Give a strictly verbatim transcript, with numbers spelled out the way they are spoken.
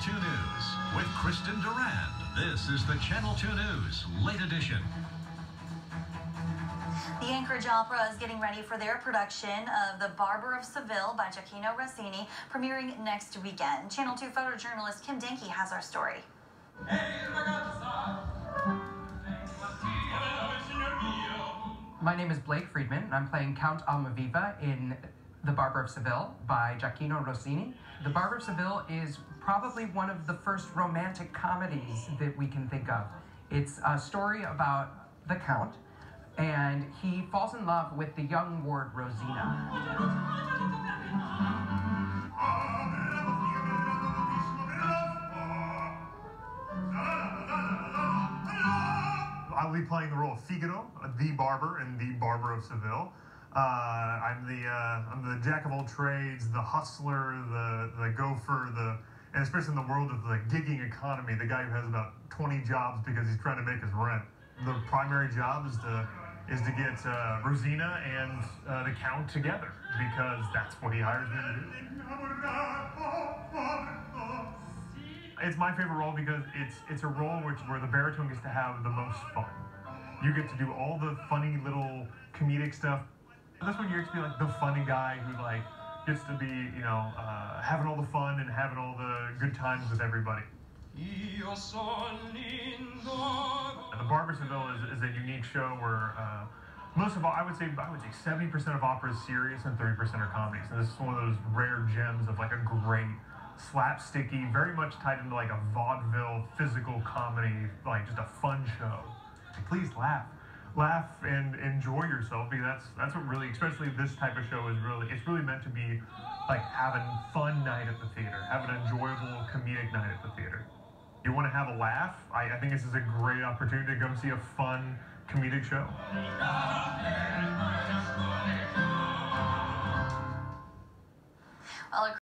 two News with Kristen Durand. This is the Channel two News Late Edition. The Anchorage Opera is getting ready for their production of The Barber of Seville by Gioacchino Rossini, premiering next weekend. Channel two photojournalist Kim Daehnke has our story. My name is Blake Friedman, and I'm playing Count Almaviva in The Barber of Seville by Gioacchino Rossini. The Barber of Seville is probably one of the first romantic comedies that we can think of. It's a story about the Count, and he falls in love with the young ward Rosina. I'll be playing the role of Figaro, the barber in The Barber of Seville. Uh, I'm the uh, I'm the jack of all trades, the hustler, the the gopher, the and especially in the world of the gigging economy, the guy who has about twenty jobs because he's trying to make his rent. The primary job is to is to get uh, Rosina and uh, the Count together because that's what he hires me to do. It's my favorite role because it's it's a role which where the baritone gets to have the most fun. You get to do all the funny little comedic stuff. That's when you're to be like the funny guy who like gets to be, you know, uh, having all the fun and having all the good times with everybody. And The Barber of Seville is, is a unique show where uh, most of all, I would say, I would say seventy percent of opera is serious and thirty percent are comedies. And this is one of those rare gems of like a great slapsticky, very much tied into like a vaudeville physical comedy, like just a fun show. Please laugh. Laugh and enjoy yourself because that's that's what really, especially this type of show is really, it's really meant to be like having fun night at the theater, have an enjoyable comedic night at the theater. You want to have a laugh? I, I think this is a great opportunity to go see a fun comedic show. Well,